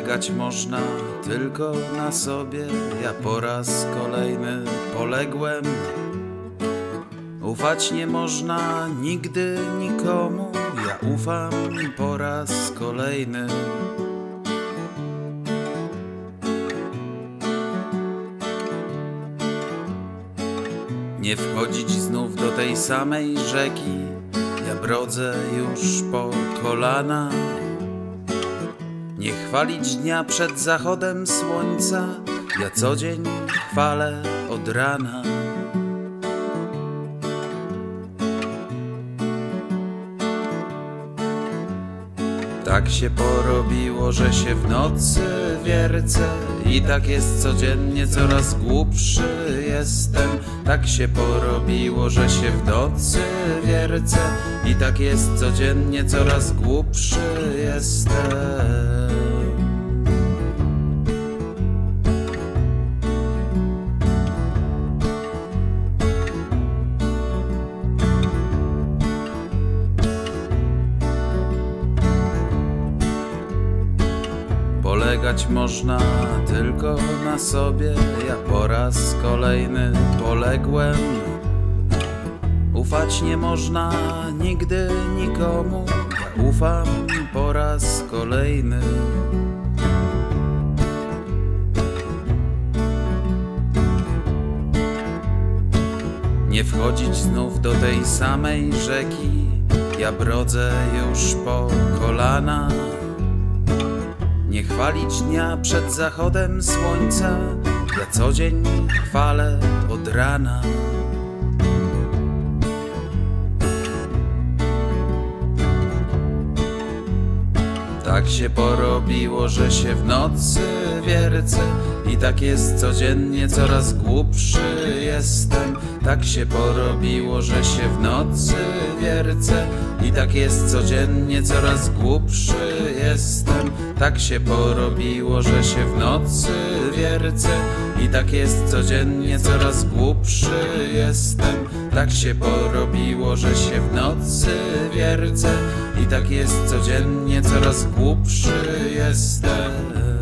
Polegać można tylko na sobie. Ja po raz kolejny poległem. Ufać nie można nigdy nikomu. Ja ufam po raz kolejny. Nie wchodzić znów do tej samej rzeki. Ja brodzę już po kolana. Nie chwalić dnia przed zachodem słońca. Ja co dzień chwalę od rana. Tak się porobiło, że się w nocy wiercę. I tak jest codziennie, coraz głupszy jestem. Tak się porobiło, że się w nocy wiercę. I tak jest codziennie, coraz głupszy jestem. Polegać można tylko na sobie. Ja po raz kolejny poległem. Ufać nie można nigdy nikomu. Ja ufam po raz kolejny. Nie wchodzić znów do tej samej rzeki. Ja brodzę już po kolana. Nie chwalić dnia przed zachodem słońca. Ja co dzień chwalę od rana. Tak się porobiło, że się w nocy wiercę. I tak jest codziennie, coraz głupszy jestem. Tak się porobiło, że się w nocy wiercę. I tak jest codziennie, coraz głupszy jestem. Tak się porobiło, że się w nocy wiercę. I tak jest codziennie, coraz głupszy jestem. Tak się porobiło, że się w nocy wiercę. I tak jest codziennie, coraz głupszy jestem.